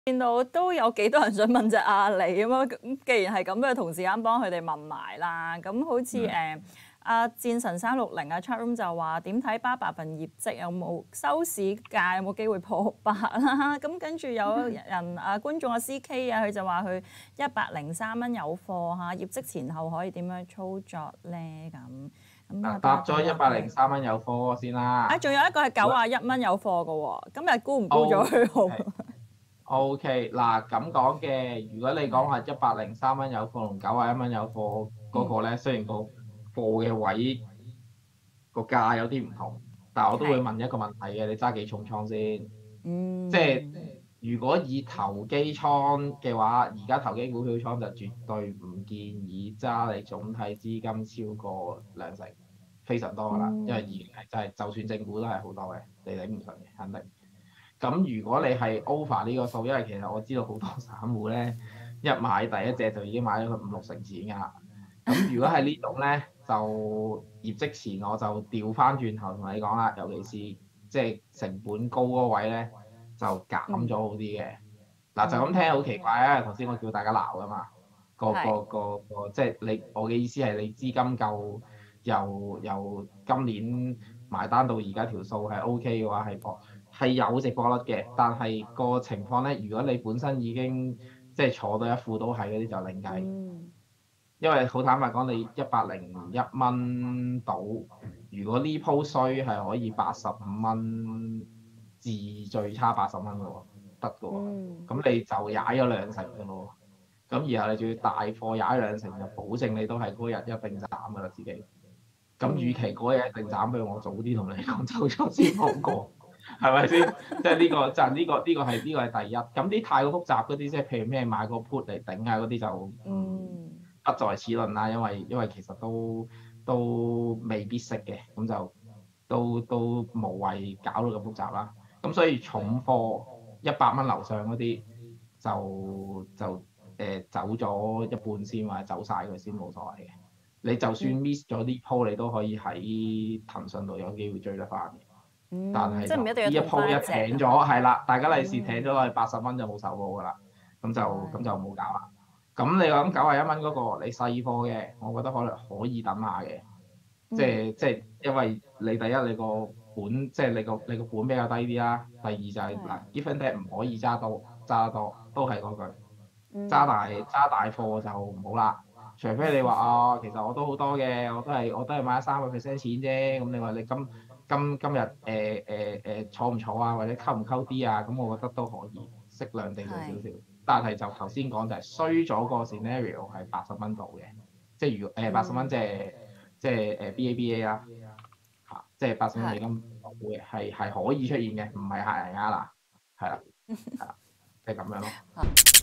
見到都有幾多人想問隻阿里咁啊！咁既然係咁，不如同時間幫佢哋問埋啦。咁好似阿戰神360啊 chatroom 就話點睇巴巴份業績有冇收市價有冇機會破百啦？咁跟住有人觀眾CK 啊，佢就話佢103蚊有貨嚇，業績前後可以點樣操作咧？咁答咗103蚊有貨先啦。 仲有一個係91蚊有貨嘅喎，今日沽唔沽咗佢好 ？OK 嗱咁講嘅，如果你講話103蚊有貨同91蚊有貨嗰個咧，雖然個貨嘅位個價有啲唔同，但係我都會問一個問題嘅，你揸幾重倉先？即係如果以投機倉嘅話，而家投機股票倉就絕對唔建議揸你總體資金超過20%，非常多㗎啦，因為已經係真係就算正股都係好多嘅，你頂唔順嘅肯定。咁如果你係 over 呢個數，因為其實我知道好多散戶咧，一買第一隻就已經買咗佢5-6成錢㗎啦。咁如果係呢種咧，就業績前我就調翻轉頭同你講啦，尤其是即係成本高嗰位咧，就減咗好啲嘅。嗱就咁聽好奇怪啊！頭先我叫大家鬧㗎嘛，即係你我嘅意思係你資金夠，由今年埋單到而家條數係 OK 嘅話係有值博率嘅，但係個情況咧，如果你本身已經即係坐到一副都係嗰啲就另計，因為好坦白講，你101蚊到，如果呢鋪衰係可以85蚊至最差80蚊嘅喎，得嘅喎，咁你就踩咗2成嘅咯，咁然後你仲要大貨踩2成，就保證你都係嗰日一定斬嘅啦自己。咁與其嗰日一定斬，不如我早啲同你講走咗先好過。係咪先？即係呢個就呢個係第一。咁啲太過複雜嗰啲，即係譬如咩買個 put 嚟頂啊嗰啲就不在此論啦。因為其實都未必識嘅，咁就都無謂搞到咁複雜啦。咁所以重貨100蚊樓上嗰啲就走咗一半先，或者走晒佢先冇所謂嘅。你就算 miss 咗啲鋪，你都可以喺騰訊度有機會追得翻嘅。但係呢一鋪一停咗，係啦，大家利是停咗落去80蚊就冇受過㗎啦，咁就冇搞啦。咁你講91蚊嗰個你細貨嘅，我覺得可以等下嘅，即係因為你第一你個本即係你個本比較低啲啦，第二就係嗱 given that 唔可以揸得多，都係嗰句，揸大貨就唔好啦。除非你話其實我都好多嘅，我都係買咗3%錢啫。咁你話你今日坐唔坐啊，或者溝唔溝啲啊？咁我覺得都可以適量地做少少。但係就頭先講就係衰咗個 scenario 係80蚊度嘅，即係如果80蚊即係BABA 啦嚇，即係80蚊美金會係可以出現嘅，唔係嚇人㗎啦，係啦，即係咁樣咯。